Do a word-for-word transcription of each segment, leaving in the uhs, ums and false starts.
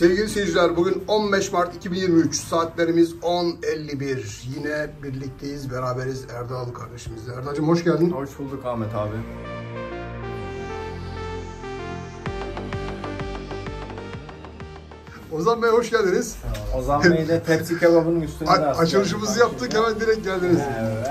Sevgili seyirciler, bugün on beş Mart iki bin yirmi üç, saatlerimiz on elli bir. Yine birlikteyiz, beraberiz Erdal kardeşimizle. Erdal'cığım hoş geldin. Hoş bulduk Ahmet abi. Ozan Bey hoş geldiniz. Ozan Bey de tepsi kebabının üstünde A açılışımızı yaptık, hemen direkt geldiniz. Evet.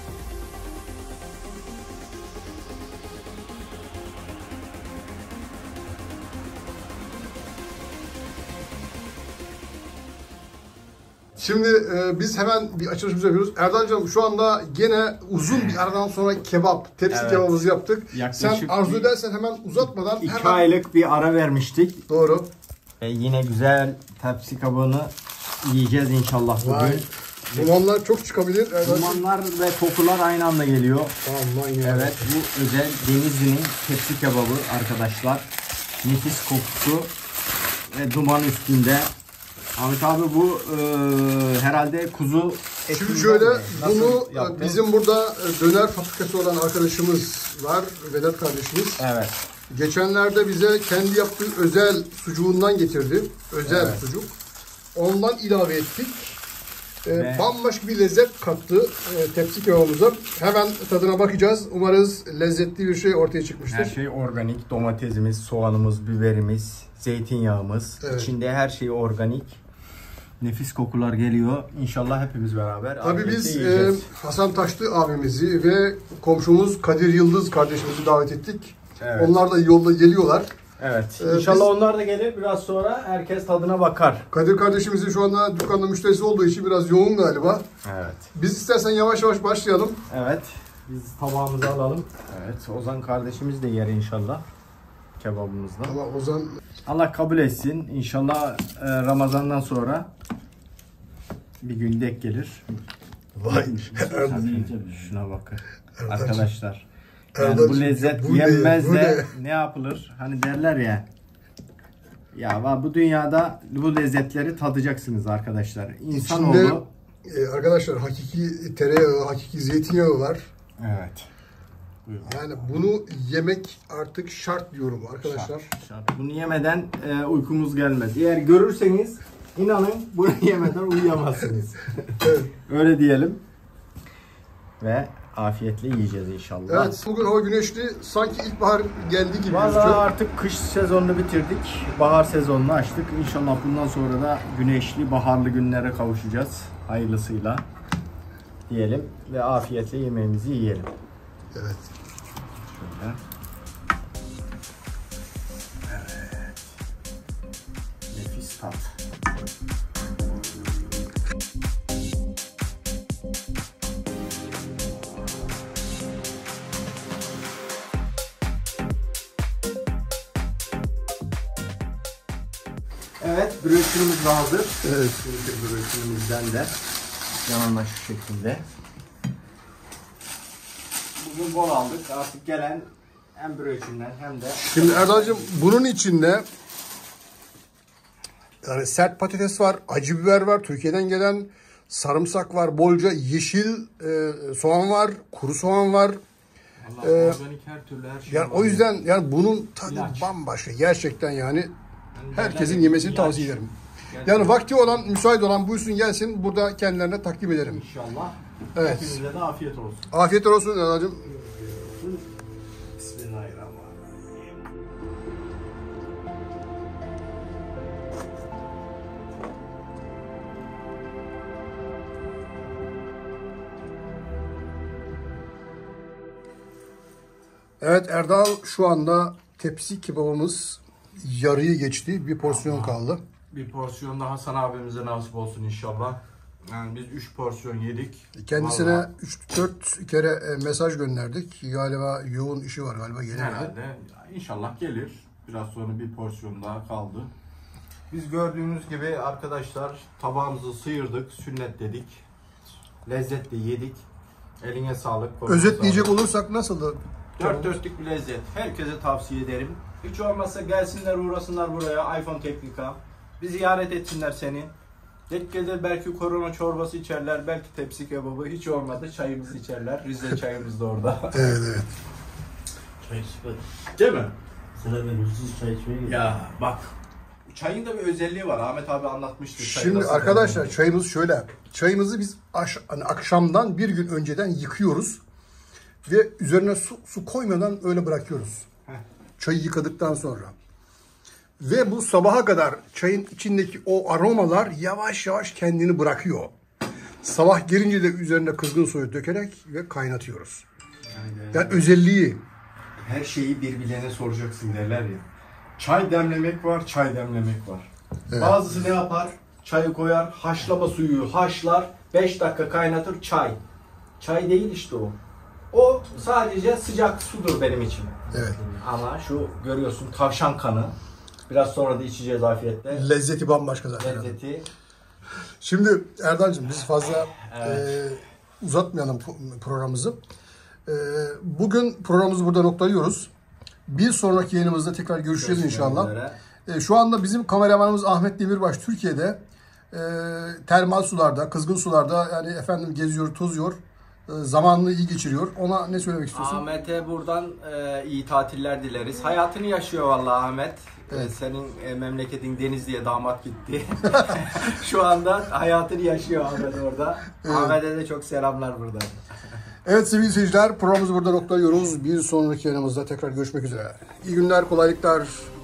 Şimdi e, biz hemen bir açılışımızı yapıyoruz. Erdal'cığım şu anda gene uzun bir aradan sonra kebap, tepsi evet. kebabımızı yaptık. Yaklaşık Sen arzu bir, edersen hemen uzatmadan iki hemen... aylık bir ara vermiştik. Doğru. Ve yine güzel tepsi kebabını yiyeceğiz inşallah bugün. Vay. Dumanlar çok çıkabilir. Dumanlar ve kokular aynı anda geliyor. Aman ya. Evet, bu özel Denizli'nin tepsi kebabı arkadaşlar. Nefis kokusu ve duman üstünde. Ahmet abi bu e, herhalde kuzu eti. Şimdi şöyle bunu yaptın? Bizim burada döner fabrikası olan arkadaşımız var, Vedat kardeşimiz. Evet. Geçenlerde bize kendi yaptığı özel sucuğundan getirdi. Özel evet. sucuk. Ondan ilave ettik. Ee, bambaşka bir lezzet kattı e, tepsi kebabımıza. Hemen tadına bakacağız. Umarız lezzetli bir şey ortaya çıkmıştır. Her şey organik. Domatesimiz, soğanımız, biberimiz, zeytinyağımız. Evet. İçinde her şey organik. Nefis kokular geliyor. İnşallah hepimiz beraber. Tabii biz e, Hasan Taşlı abimizi ve komşumuz Kadir Yıldız kardeşimizi davet ettik. Evet. Onlar da yolda geliyorlar. Evet. Ee, İnşallah biz, onlar da gelir. Biraz sonra herkes tadına bakar. Kadir kardeşimizin şu anda dükkanda müşterisi olduğu için biraz yoğun galiba. Evet. Biz istersen yavaş yavaş başlayalım. Evet. Biz tabağımızı alalım. Evet. Ozan kardeşimiz de yer inşallah. Kebabımızla. Allah Ozan. Allah kabul etsin. İnşallah e, Ramazan'dan sonra bir gün denk gelir. Vay. Şuna bakın. Arkadaşlar. Yani bu lezzet bu yenmez ne, de ne? ne yapılır? Hani derler ya. Ya bu dünyada bu lezzetleri tadacaksınız arkadaşlar. İnsanoğlu. E, arkadaşlar hakiki tereyağı, hakiki zeytinyağı var. Evet. Buyurun. Yani bunu yemek artık şart diyorum arkadaşlar. Şart, şart. Bunu yemeden e, uykumuz gelmez. Eğer görürseniz inanın bunu yemeden uyuyamazsınız. Evet. Öyle diyelim. Ve afiyetle yiyeceğiz inşallah. Evet, bugün hava güneşli. Sanki ilkbahar geldi gibi Vallahi gözüküyor. artık kış sezonunu bitirdik. Bahar sezonunu açtık. İnşallah bundan sonra da güneşli, baharlı günlere kavuşacağız. Hayırlısıyla diyelim ve afiyetle yemeğimizi yiyelim. Evet. Şöyle. Evet. Nefis tat. Evet, bröşürümüz de hazır. Evet. Bröşürümüzden de yanına şu şekilde. Bugün bol aldık. Artık gelen hem bröşürden hem de... Şimdi Erdal'cığım bunun içinde yani sert patates var, acı biber var, Türkiye'den gelen sarımsak var, bolca yeşil e, soğan var, kuru soğan var. Allah, ee, organik her türlü her şey. Yani o yüzden yani bunun tadı İlaç. bambaşka. Gerçekten yani herkesin yemesini ilaç. tavsiye ederim. Gerçekten. Yani vakti olan, müsait olan buyursun gelsin. Burada kendilerine takdim ederim. İnşallah. Evet. Hepinize de afiyet olsun. Afiyetler olsun Erdal'cığım. Bismillahirrahmanirrahim. Evet Erdal şu anda tepsi kebabımız yarıyı geçti. Bir porsiyon Allah. kaldı. Bir porsiyon daha Hasan abimize nasip olsun inşallah. Yani biz üç porsiyon yedik. Kendisine üç dört kere mesaj gönderdik. Galiba yoğun işi var galiba gelemedi. Herhalde. İnşallah gelir. Biraz sonra bir porsiyon daha kaldı. Biz gördüğünüz gibi arkadaşlar tabağımızı sıyırdık, sünnet dedik. Lezzetli yedik. Eline sağlık. Özetleyecek sağlık. olursak nasıldı? Dört dörtlük bir lezzet. Herkese tavsiye ederim. Hiç olmazsa gelsinler uğrasınlar buraya iPhone Teknika. Bir ziyaret etsinler seni. Denk gelir belki korona çorbası içerler, belki tepsi kebabı. Hiç olmadı çayımızı içerler. Rize çayımız da orada. Evet evet. Çay süper. Değil mi? Sana ben hırsız çay içmeye gidiyorum. Ya bak. Çayın da bir özelliği var. Ahmet abi anlatmıştı. Şimdi arkadaşlar çayımız şöyle. Çayımızı biz aş, hani akşamdan bir gün önceden yıkıyoruz. Ve üzerine su, su koymadan öyle bırakıyoruz. Heh. Çayı yıkadıktan sonra. Ve bu sabaha kadar çayın içindeki o aromalar yavaş yavaş kendini bırakıyor. Sabah gelince de üzerine kızgın suyu dökerek ve kaynatıyoruz. Yani, yani özelliği. Her şeyi birbirlerine soracaksın derler ya. Çay demlemek var, çay demlemek var. Evet. Bazısı ne yapar? Çayı koyar, haşlama suyu haşlar, beş dakika kaynatır, çay. Çay değil işte o. O sadece sıcak sudur benim için. Evet. Ama şu görüyorsun tavşan kanı. Biraz sonra da içeceğiz afiyetle. Lezzeti bambaşka zaten. Lezzeti. Şimdi Erdal'cığım biz fazla evet. e, uzatmayalım programımızı. E, bugün programımızı burada noktalıyoruz. Bir sonraki yayınımızda tekrar görüşeceğiz inşallah. E, şu anda bizim kameramanımız Ahmet Demirbaş Türkiye'de e, termal sularda, kızgın sularda yani efendim geziyor, tozuyor. Zamanını iyi geçiriyor. Ona ne söylemek istiyorsun? Ahmet'e buradan e, iyi tatiller dileriz. Hayatını yaşıyor vallahi Ahmet. Evet. E, senin e, memleketin Denizli'ye damat gitti. Şu anda hayatını yaşıyor Ahmet orada. Evet. Ahmet'e de çok selamlar buradan. Evet sevgili seyirciler, programımızı burada noktalıyoruz. Bir sonraki yayınımızda tekrar görüşmek üzere. İyi günler, kolaylıklar.